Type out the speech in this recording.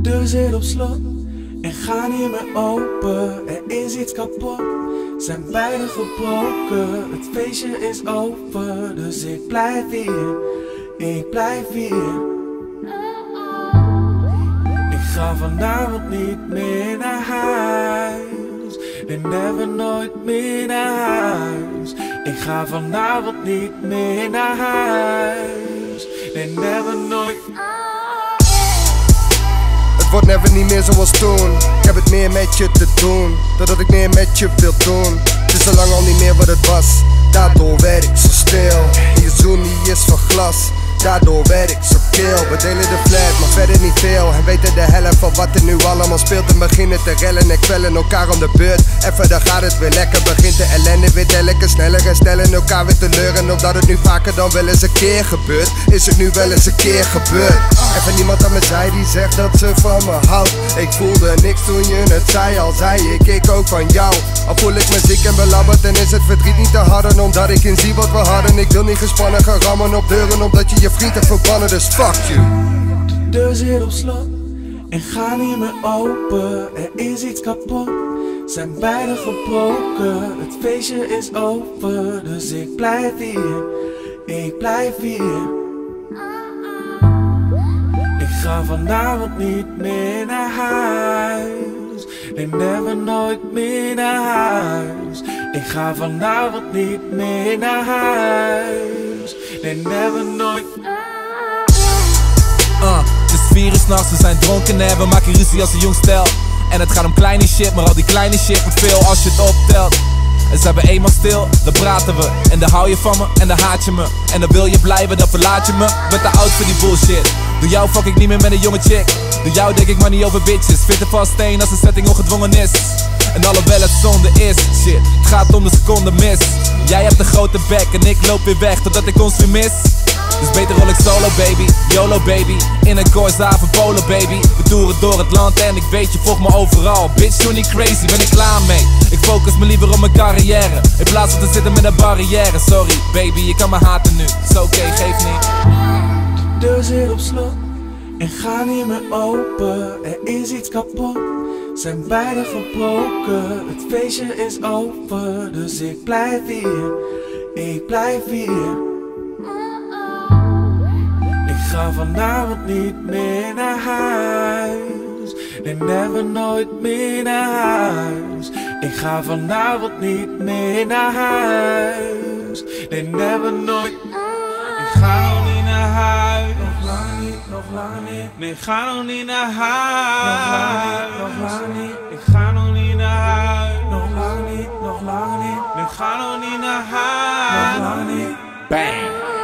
deur zit op slot en ga niet meer open. Er is iets kapot, zijn beide gebroken. Het feestje is over, dus ik blijf hier. Ik blijf hier. Ik ga vanavond niet meer naar huis. Nee, never nooit meer naar huis. Ik ga vanavond niet meer naar huis. Nee, never nooit. Het wordt never niet meer zoals toen. Ik heb het meer met je te doen, doordat ik meer met je wil doen. Het is al lang al niet meer wat het was, daardoor werd ik zo stil. En je zoen die is van glas, daardoor werd ik zo kil. We delen de flat, maar verder niet veel. En weten de helft van wat er nu allemaal speelt. En beginnen te rellen en kwellen elkaar om de beurt. Even dan gaat het weer lekker, begint de ellende weer telkens sneller. En stellen elkaar weer teleur. En omdat het nu vaker dan wel eens een keer gebeurt, is het nu wel eens een keer gebeurd. Even niemand aan me zei die zegt dat ze van me houdt. Ik voelde niks toen je het zei, al zei ik ook van jou. Al voel ik me ziek en belabberd en is het verdriet niet te harden, omdat ik inzie wat we hadden. Ik wil niet gespannen gaan rammen op deuren, omdat je je vriend hebt verbannen, dus fuck you. De deur zit op slot en ga niet meer open. Er is iets kapot, zijn beide gebroken. Het feestje is over, dus ik blijf hier. Ik blijf hier. Ik ga vanavond niet meer naar huis. Nee, never nooit meer naar huis. Ik ga vanavond niet meer naar huis. Nee, never nooit. Het is 4 uur s'nachts, we zijn dronken en we maken ruzie als een jong stel. En het gaat om kleine shit, maar al die kleine shit wordt veel als je het optelt. En zijn we eenmaal stil, dan praten we. En dan hou je van me, en dan haat je me. En dan wil je blijven, dan verlaat je me. Ben te oud voor die bullshit. Door jou fuck ik niet meer met een jonge chick. Door jou denk ik maar niet over bitches. Fit er vast steen als de setting ongedwongen is. En alhoewel het zonde is, shit, het gaat om de seconde mis. Jij hebt een grote bek en ik loop weer weg totdat ik ons weer mis. Dus beter rol ik solo baby, YOLO baby. In een Corsa polo baby. We toeren door het land en ik weet je volgt me overal. Bitch doe niet crazy, ben ik klaar mee. Ik focus me liever op mijn carrière in plaats van te zitten met een barrière. Sorry baby, je kan me haten nu, is oké, geef niet. De deur zit op slot en ga niet meer open. Er is iets kapot, zijn beide gebroken. Het feestje is over, dus ik blijf hier. Ik blijf hier. Ik ga vanavond niet meer naar huis. Nee, never nooit meer naar huis. Ik ga vanavond niet meer naar huis. Nee, never nooit. Ik ga nog niet naar huis. Nog lang niet, nog lang niet. Nee, ik ga nog niet naar huis. Nog lang niet, ik ga nog niet naar huis. Nog lang niet, nog lang niet. Nee, ik ga nog niet naar huis. Nog lang niet. Bang.